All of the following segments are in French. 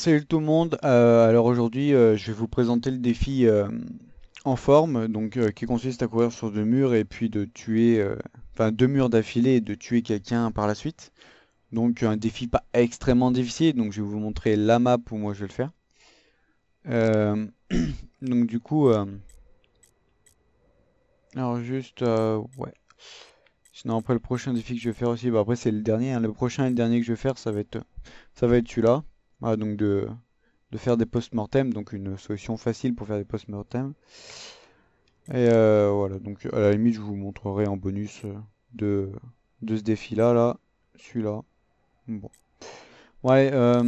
Salut tout le monde. Alors aujourd'hui, je vais vous présenter le défi en forme, donc qui consiste à courir sur deux murs et puis de tuer, enfin deux murs d'affilée et de tuer quelqu'un par la suite. Donc un défi pas extrêmement difficile. Donc je vais vous montrer la map où moi je vais le faire. Euh, donc du coup, alors juste, ouais. Sinon après le prochain défi que je vais faire aussi, bah après c'est le dernier, hein. Le prochain et le dernier que je vais faire, ça va être celui-là. Voilà, donc de faire des post-mortem, donc une solution facile pour faire des post-mortem. Et voilà, donc à la limite je vous montrerai en bonus de, de ce défi-là, là, celui-là. Bon. Ouais,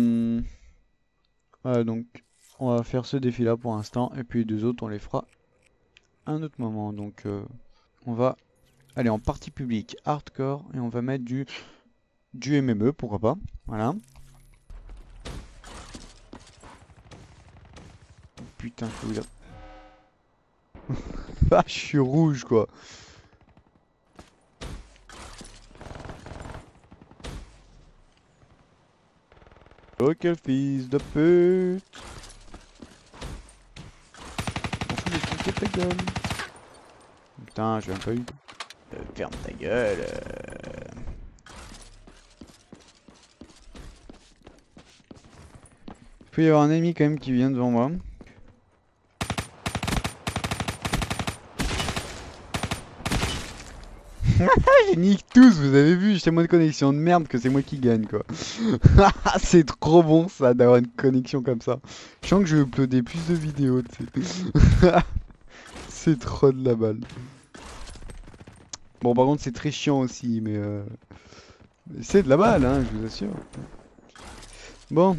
voilà, donc on va faire ce défi-là pour l'instant, et puis les deux autres on les fera à un autre moment. Donc on va aller en partie publique, hardcore, et on va mettre du MME, pourquoi pas. Voilà. Putain, je peux vous dire. Ah, je suis rouge quoi. Oh quel fils de pute. On fout de ton ta gueule. Putain, j'ai même pas eu. Ferme ta gueule. Il peut y avoir un ennemi quand même qui vient devant moi. J'ai nique tous, vous avez vu, j'ai moins de connexion de merde que c'est moi qui gagne quoi. C'est trop bon ça d'avoir une connexion comme ça. Je sens que je vais uploader plus de vidéos, tu sais. C'est trop de la balle. Bon par contre c'est très chiant aussi, mais c'est de la balle hein, je vous assure. Bon.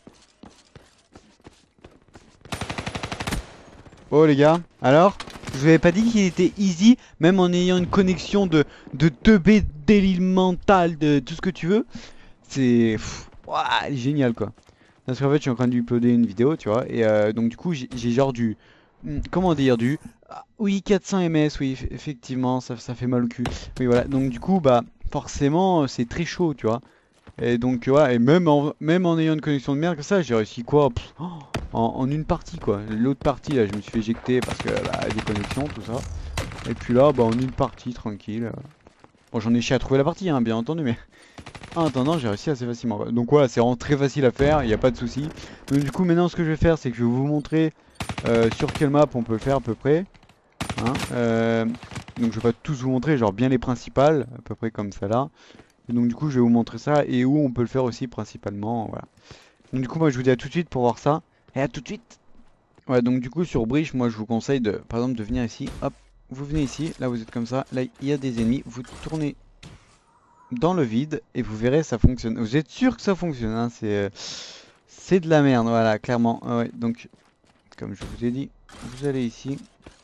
Oh les gars, alors? Je vous avais pas dit qu'il était easy, même en ayant une connexion de 2B délire mental, de tout ce que tu veux. C'est... Ouah, elle est génial quoi. Parce qu'en fait je suis en train de lui uploader une vidéo, tu vois, et donc du coup j'ai genre du... Comment dire, du... Oui, 400 ms, oui, effectivement, ça fait mal au cul. Oui voilà, donc du coup, bah, forcément, c'est très chaud, tu vois. Et donc, ouais, et même en ayant une connexion de merde que ça, j'ai réussi quoi? En une partie quoi. L'autre partie là, je me suis fait éjecter parce que bah, des connexions, tout ça. Et puis là, bah en une partie, tranquille. Bon, j'en ai chié à trouver la partie, hein, bien entendu, mais en attendant, j'ai réussi assez facilement, quoi. Donc voilà, c'est vraiment très facile à faire, il n'y a pas de souci. Donc du coup, maintenant, ce que je vais faire, c'est que je vais vous montrer sur quelle map on peut le faire à peu près. Hein. Donc je vais pas tous vous montrer, genre bien les principales, à peu près comme ça là. Et donc du coup, je vais vous montrer ça et où on peut le faire aussi principalement, voilà. Donc du coup, moi, je vous dis à tout de suite pour voir ça. Et à tout de suite. Ouais, donc du coup sur Bridge, moi je vous conseille de, par exemple, de venir ici, hop, vous venez ici, là vous êtes comme ça, là il y a des ennemis, vous tournez dans le vide et vous verrez ça fonctionne. Vous êtes sûr que ça fonctionne, hein, c'est de la merde, voilà, clairement. Ouais, donc comme je vous ai dit, vous allez ici,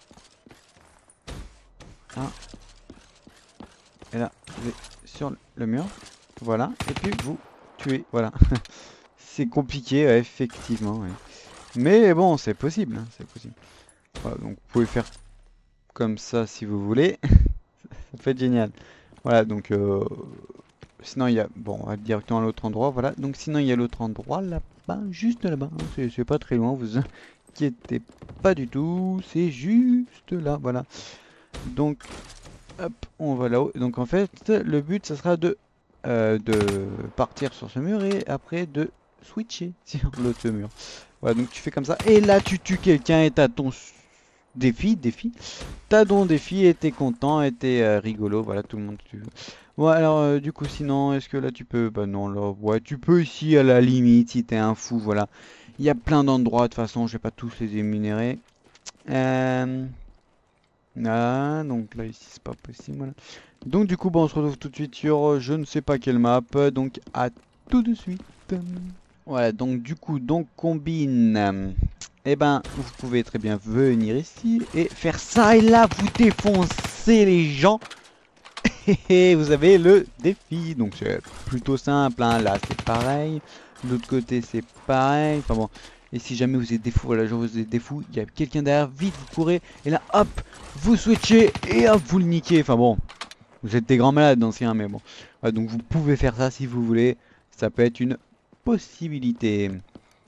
là, et là, vous êtes sur le mur, voilà, et puis vous tuez, voilà. C'est compliqué, ouais, effectivement, ouais. Mais bon, c'est possible, hein, c'est possible. Voilà, donc vous pouvez faire comme ça si vous voulez. Ça peut être génial. Voilà, donc sinon il y a... Bon, on va directement à l'autre endroit, voilà. Donc sinon il y a l'autre endroit là-bas, juste là-bas. Hein. C'est pas très loin, vous inquiétez pas du tout. C'est juste là, voilà. Donc, hop, on va là-haut. Donc en fait, le but, ça sera de partir sur ce mur et après de switcher sur l'autre mur. Voilà, donc tu fais comme ça. Et là, tu tues quelqu'un et t'as ton défi. T'as ton défi et t'es content et t'es rigolo. Voilà, tout le monde tue. Ouais, alors du coup, sinon, est-ce que là tu peux? Bah non, là, ouais, tu peux ici à la limite si t'es un fou. Voilà, il y a plein d'endroits. De toute façon, je vais pas tous les énumérer. Euh... Ah, donc là, ici, c'est pas possible. Voilà. Donc, du coup, bah, on se retrouve tout de suite sur je ne sais pas quelle map. Donc, à tout de suite. Voilà, donc du coup, donc combine. Eh ben, vous pouvez très bien venir ici et faire ça. Et là, vous défoncez les gens. Et vous avez le défi. Donc c'est plutôt simple. Hein. Là, c'est pareil. De l'autre côté, c'est pareil. Enfin bon. Et si jamais vous êtes des fous, voilà, je vous êtes des fous, il y a quelqu'un derrière, vite, vous courez. Et là, hop, vous switchez et hop, vous le niquez. Enfin bon, vous êtes des grands malades d'anciens, mais bon. Ouais, donc vous pouvez faire ça si vous voulez. Ça peut être une possibilité.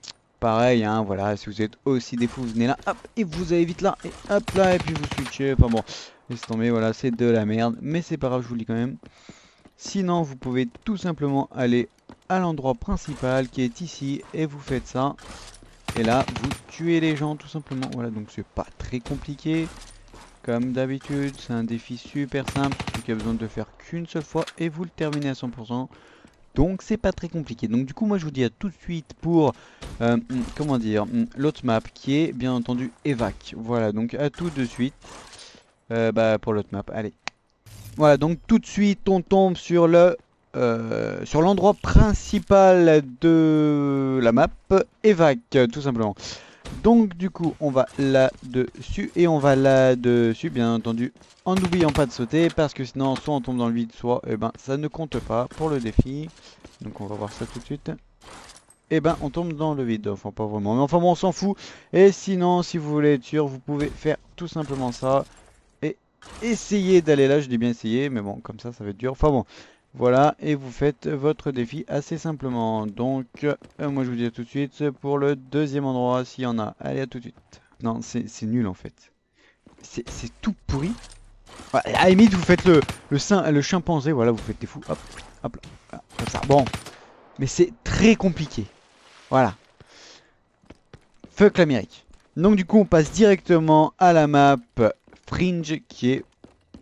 pareil, hein, voilà, si vous êtes aussi des fous, vous venez là, hop, et vous allez vite là, et hop là, et puis vous switchez. Enfin bon, laisse tomber, voilà, c'est de la merde, mais c'est pas grave, je vous le dis quand même. Sinon, vous pouvez tout simplement aller à l'endroit principal qui est ici, et vous faites ça. Et là, vous tuez les gens tout simplement. Voilà, donc c'est pas très compliqué. Comme d'habitude, c'est un défi super simple, qui a besoin de le faire qu'une seule fois, et vous le terminez à 100%. Donc c'est pas très compliqué. Donc du coup moi je vous dis à tout de suite pour comment dire, l'autre map qui est bien entendu Evac. Voilà, donc à tout de suite pour l'autre map. Allez. Voilà, donc tout de suite on tombe sur le sur l'endroit principal de la map, Evac tout simplement. Donc du coup on va là-dessus et on va là-dessus bien entendu en n'oubliant pas de sauter parce que sinon soit on tombe dans le vide soit ça ne compte pas pour le défi. Donc on va voir ça tout de suite. Et on tombe dans le vide, enfin pas vraiment, mais enfin bon on s'en fout. Et sinon si vous voulez être sûr vous pouvez faire tout simplement ça et essayer d'aller là, je dis bien essayer mais bon comme ça va être dur. Enfin bon voilà, et vous faites votre défi assez simplement. Donc, moi je vous dis à tout de suite pour le deuxième endroit, s'il y en a. Allez, à tout de suite. Non, c'est nul en fait. C'est tout pourri. Ouais, à la limite, vous faites le chimpanzé, voilà, vous faites des fous. Hop, hop là, voilà, comme ça. Bon, mais c'est très compliqué. Voilà. Fuck l'Amérique. Donc, du coup, on passe directement à la map Fringe qui est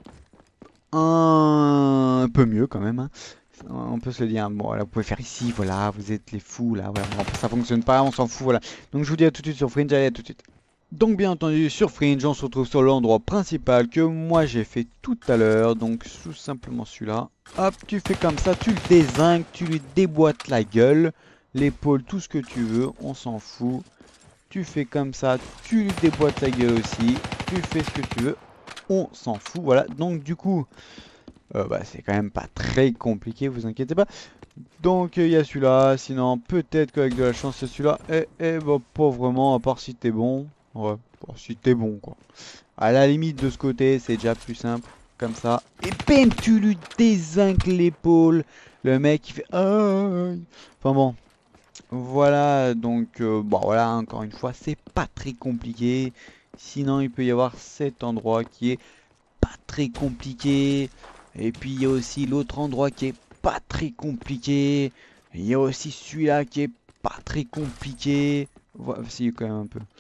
un peu mieux quand même, hein. On peut se le dire. Bon, voilà, vous pouvez faire ici, voilà, vous êtes les fous là, voilà, ça fonctionne pas, on s'en fout, voilà. Donc je vous dis à tout de suite sur Fringe, allez à tout de suite. Donc bien entendu sur Fringe, on se retrouve sur l'endroit principal que moi j'ai fait tout à l'heure, donc tout simplement celui-là. Hop, tu fais comme ça, tu le dézingues, tu lui déboîtes la gueule, l'épaule, tout ce que tu veux, on s'en fout. Tu fais comme ça, tu lui déboîtes la gueule aussi, tu fais ce que tu veux, on s'en fout, voilà. Donc du coup... c'est quand même pas très compliqué, vous inquiétez pas. Donc il y a celui-là, sinon peut-être qu'avec de la chance c'est celui-là. Et pas vraiment, à part si t'es bon. Ouais, bon, si t'es bon quoi. À la limite de ce côté, c'est déjà plus simple. Comme ça. Et bam, tu lui dézingues l'épaule. Le mec il fait... Aïe. Enfin bon. Voilà, donc bon voilà, encore une fois, c'est pas très compliqué. Sinon il peut y avoir cet endroit qui est pas très compliqué. Et puis il y a aussi l'autre endroit qui est pas très compliqué. Il y a aussi celui-là qui est pas très compliqué. Voilà, si quand même un peu.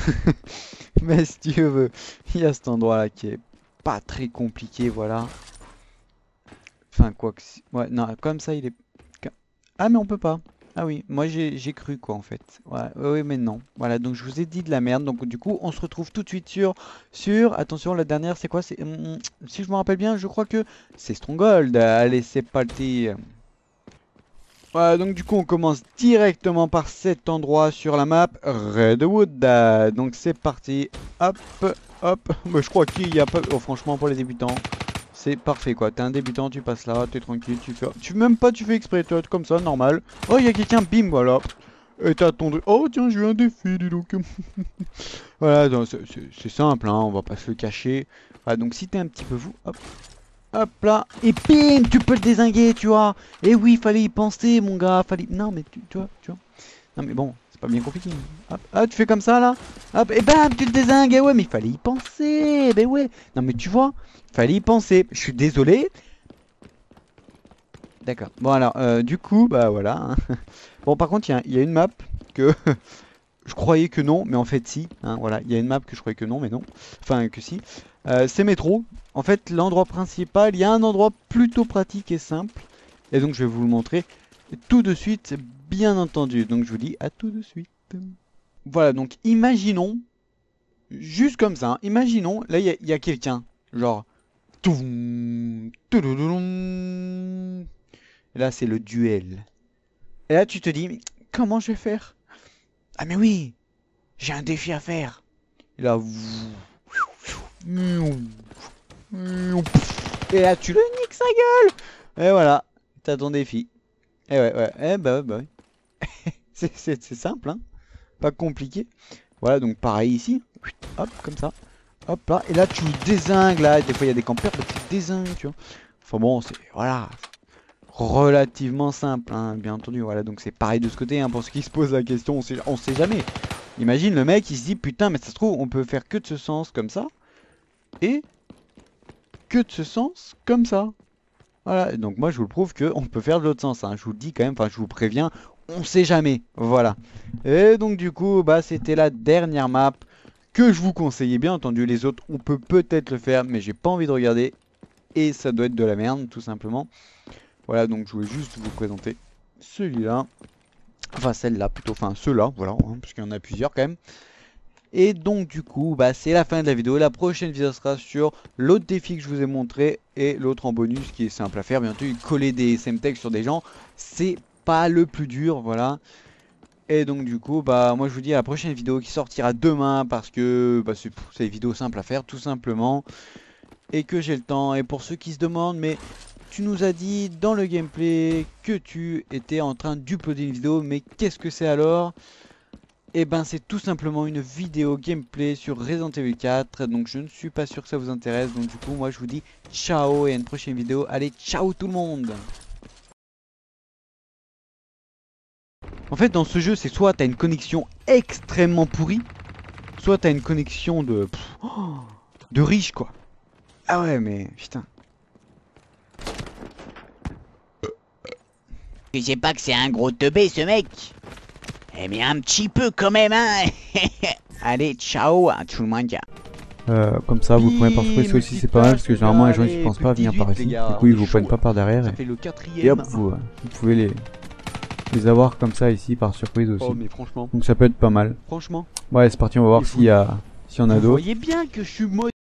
Mais si tu veux, il y a cet endroit-là qui est pas très compliqué, voilà. Enfin quoi que... Ouais, non, comme ça il est... Ah mais on peut pas. Ah oui, moi j'ai cru quoi en fait. Ouais, oui mais non. Voilà, donc je vous ai dit de la merde. Donc du coup on se retrouve tout de suite attention, la dernière c'est quoi? C'est si je me rappelle bien, je crois que c'est Stronghold. Allez, c'est parti. Voilà, donc du coup on commence directement par cet endroit sur la map, Redwood. Donc c'est parti. Hop, hop. Bah, je crois qu'il y a pas... Oh, franchement pour les débutants. C'est parfait quoi, t'es un débutant, tu passes là, t'es tranquille, même pas tu fais exprès, toi, comme ça, normal. Oh, il y a quelqu'un, bim, voilà. Et t'as ton... Oh tiens, j'ai eu un défi, dis donc. Voilà, c'est simple, hein, on va pas se le cacher. Voilà, donc si t'es un petit peu fou, hop, hop là, et bim, tu peux le dézinguer, tu vois. Et oui, fallait y penser, mon gars, fallait... Non, mais tu vois. Non, mais bon, c'est pas bien compliqué. Hop, ah, tu fais comme ça, là. Hop, et bam, tu le dézingues, et ouais, mais il fallait y penser, ben ouais. Non, mais tu vois... Fallait y penser. Je suis désolé. D'accord. Bon alors, du coup, bah voilà, hein. Bon par contre, il y a une map que je croyais que non, mais en fait si, hein, voilà. Il y a une map que je croyais que non, mais non. Enfin, que si. C'est métro. En fait, l'endroit principal, il y a un endroit plutôt pratique et simple. Et donc, je vais vous le montrer tout de suite, bien entendu. Donc, je vous dis à tout de suite. Voilà, donc imaginons, juste comme ça, hein, imaginons, là, il y a quelqu'un, genre... Toum, toulouloum. Et là, c'est le duel. Et là, tu te dis, mais comment je vais faire? Ah, mais oui, j'ai un défi à faire. Et là, et là, tu le niques sa gueule. Et voilà, t'as ton défi. Et ouais. Bah ouais. C'est simple, hein. Pas compliqué. Voilà, donc pareil ici. Hop, comme ça. Hop là, et là tu dézingues là, des fois il y a des campeurs, bah, tu dézingues, tu vois. Enfin bon, c'est... Voilà. relativement simple, hein, bien entendu. Voilà, donc c'est pareil de ce côté, hein, pour ceux qui se posent la question, on sait jamais. Imagine le mec, il se dit putain, mais ça se trouve, on peut faire que de ce sens comme ça et que de ce sens comme ça. Voilà, donc moi je vous le prouve qu'on peut faire de l'autre sens, hein. Je vous le dis quand même, enfin je vous préviens, on sait jamais, voilà. Et donc du coup, bah c'était la dernière map que je vous conseillais, bien entendu. Les autres, on peut peut-être le faire, mais j'ai pas envie de regarder. Et ça doit être de la merde, tout simplement. Voilà, donc je voulais juste vous présenter celui-là. Enfin celle-là plutôt, enfin ceux-là, voilà, hein, parce qu'il y en a plusieurs quand même. Et donc du coup, bah, c'est la fin de la vidéo. La prochaine vidéo sera sur l'autre défi que je vous ai montré et l'autre en bonus qui est simple à faire. Bien entendu, coller des SMTech sur des gens, c'est pas le plus dur, voilà. Et donc du coup, bah moi je vous dis à la prochaine vidéo qui sortira demain parce que bah, c'est des vidéos simples à faire tout simplement. Et que j'ai le temps. Et pour ceux qui se demandent, mais tu nous as dit dans le gameplay que tu étais en train d'uploader une vidéo, mais qu'est-ce que c'est alors? Et ben c'est tout simplement une vidéo gameplay sur Resident Evil 4, donc je ne suis pas sûr que ça vous intéresse, donc du coup moi je vous dis ciao et à une prochaine vidéo, allez ciao tout le monde. En fait dans ce jeu c'est soit t'as une connexion extrêmement pourrie, soit t'as une connexion de riche quoi. Ah ouais mais putain. Tu sais pas que c'est un gros teubé ce mec? Eh bien un petit peu quand même hein. Allez ciao à tout le monde. Comme ça vous prenez par surprise aussi, c'est pas mal parce que généralement les gens qui pensent pas à venir par ici, du coup ils vous prennent pas par derrière et hop vous pouvez les avoir comme ça ici par surprise aussi. Oh mais franchement. Donc ça peut être pas mal. Franchement. Ouais c'est parti, on va voir s'il y en a d'autres. Vous voyez bien que je suis